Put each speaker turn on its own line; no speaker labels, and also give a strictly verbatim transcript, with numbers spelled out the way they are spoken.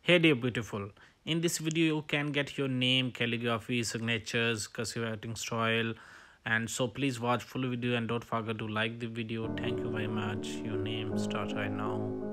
Hey dear beautiful, in this video you can get your name, calligraphy, signatures, cursive writing style, and so please watch full video and don't forget to like the video. Thank you very much. Your name start right now.